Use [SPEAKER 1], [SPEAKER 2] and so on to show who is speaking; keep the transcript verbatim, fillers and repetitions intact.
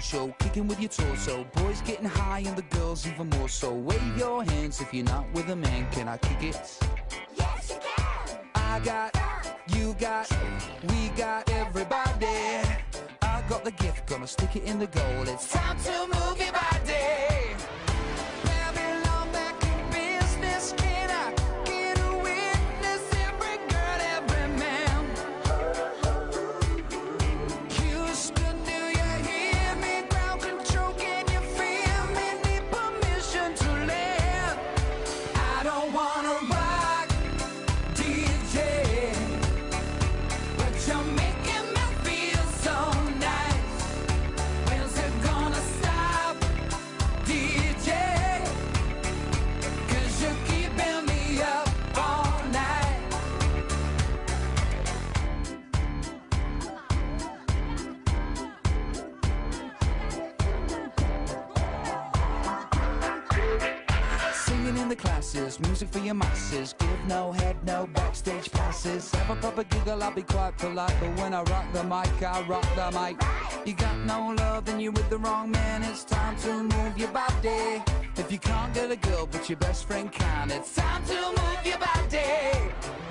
[SPEAKER 1] show, kicking with your torso. Boys getting high and the girls even more so. Wave your hands if you're not with a man. Can I kick it?
[SPEAKER 2] Yes, you can.
[SPEAKER 1] I got, you got, we got everybody. I got the gift, gonna stick it in the goal. It's time to move your body. Babylon back in business. Can I get a witness? Every girl, every man. Houston, do you hear me? Ground control, can you feel me? Need permission to land. I don't wanna rock, D J, but you're making me feel so nice. When's it gonna stop, D J? Cause you're keeping me up all night. Singing in the classes, music for your masses. Give no head, no backstage passes. Have a proper giggle, I'll be quite polite. But when I rock the mic, I rock the mic. You got no love, then you're with the wrong man. It's time to move your body. If you can't get a girl, but your best friend can, it's time to move your body.